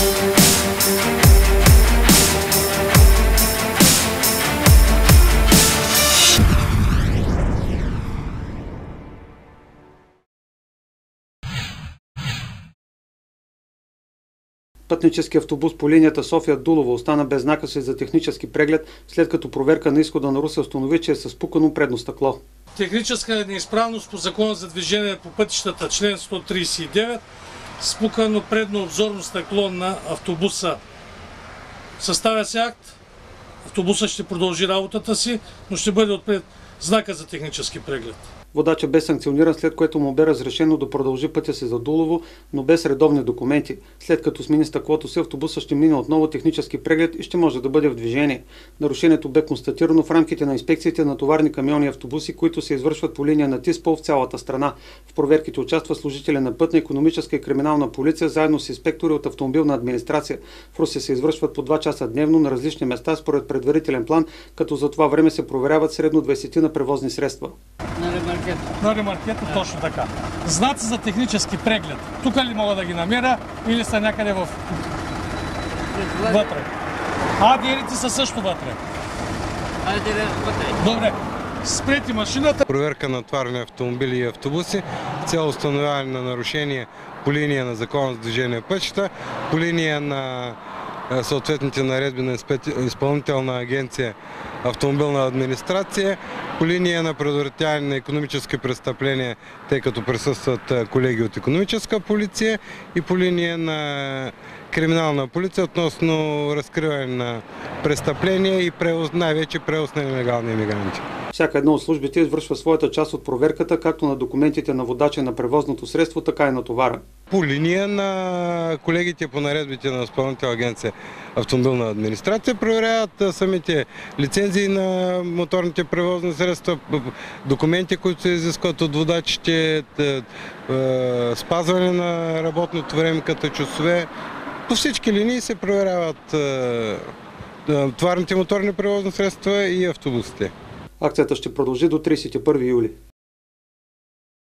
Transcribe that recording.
Пътнически автобус по линията София-Дулово остана без знака си за технически преглед, след като проверка на изхода на Русе установи, че е със спукано предно стъкло. Техническа неизправност по Закона за движение по пътищата, член 139, спукано предно обзорно стъкло на автобуса. Съставя се акт, автобусът ще продължи работата си, но ще бъде отпред знака за технически преглед. Водачът бе санкциониран, след което му бе разрешено да продължи пътя си за Дулово, но без редовни документи. След като смени стъклото си, автобусът ще мине отново технически преглед и ще може да бъде в движение. Нарушението бе констатирано в рамките на инспекциите на товарни камиони и автобуси, които се извършват по линия на ТИСПОЛ в цялата страна. В проверките участва служители на Пътна, икономическа и криминална полиция, заедно с инспектори от автомобилна администрация. В Русе се извършват по 2 часа дневно на различни места според предварителен план, като за това време се проверяват средно 20 на превозни средства. На ремаркета, точно така. Знаци за технически преглед. Тук ли мога да ги намеря или са някъде вътре? Адерите са също вътре. Добре. Спрете машината. Проверка на товарни автомобили и автобуси, цел установяване на нарушения по линия на Закона за движение по пътищата, по линия на съответните наредби на Изпълнителна агенция Автомобилна администрация, по линия на предотвратяване на икономически престъпления, тъй като присъстват колеги от икономическа полиция, и по линия на криминална полиция относно разкриване на престъпления и най-вече превоз на нелегални имигранти. Всяка една от службите извършва своята част от проверката, както на документите на водача на превозното средство, така и на товара. По линия на колегите по наредбите на Изпълнителна агенция Автомобилна администрация проверяват самите лицензии на моторните превозни средства, документи, които се изискват от водачите, спазване на работното време като часове. По всички линии се проверяват товарните моторни превозни средства и автобусите. Акцията ще продължи до 31 юли.